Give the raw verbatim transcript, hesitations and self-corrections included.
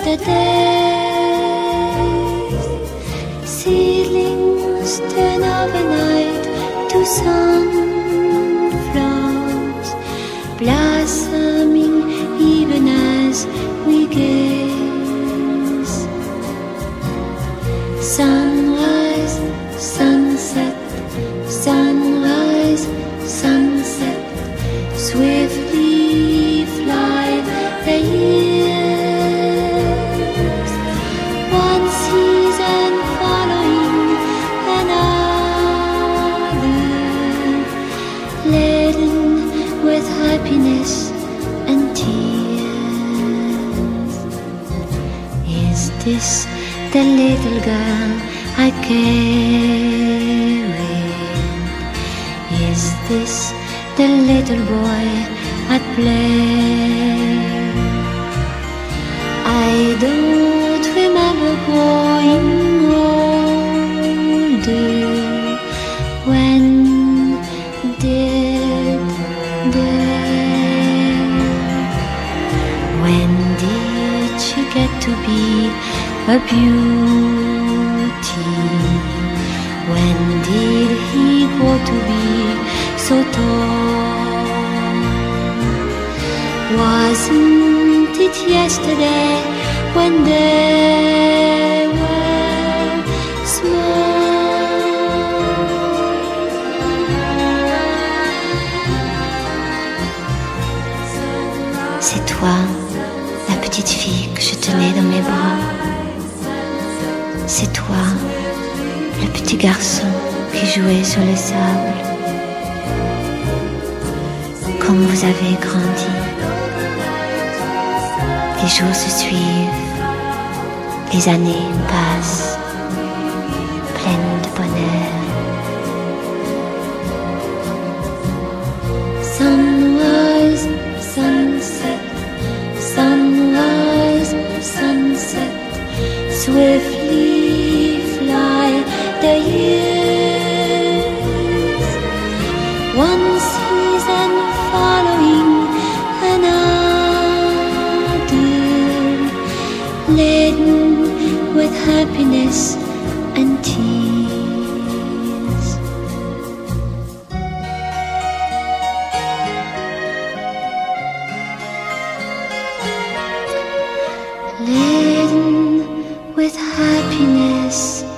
days. Seedlings turn overnight to sunflowers, blossoming even as we gaze. Sunrise, sunset, sunrise, sunset, swiftly fly the years. One season following another, laden with happiness and tears. Is this the little girl I carried? Is this the little boy at play? I don't remember growing older. When did they? When did she get to be a beauty? When did he grow to be so tall? Wasn't it yesterday when they were small? C'est toi, la petite fille que je tenais dans mes bras. C'est toi, le petit garçon qui jouait sur le sable. Comme vous avez grandi, les jours se suivent, les années passent, pleines de bonheur. Sunrise, sunset, sunrise, sunset, swiftly fly the years. One season following another, laden with happiness and tears. Laden with happiness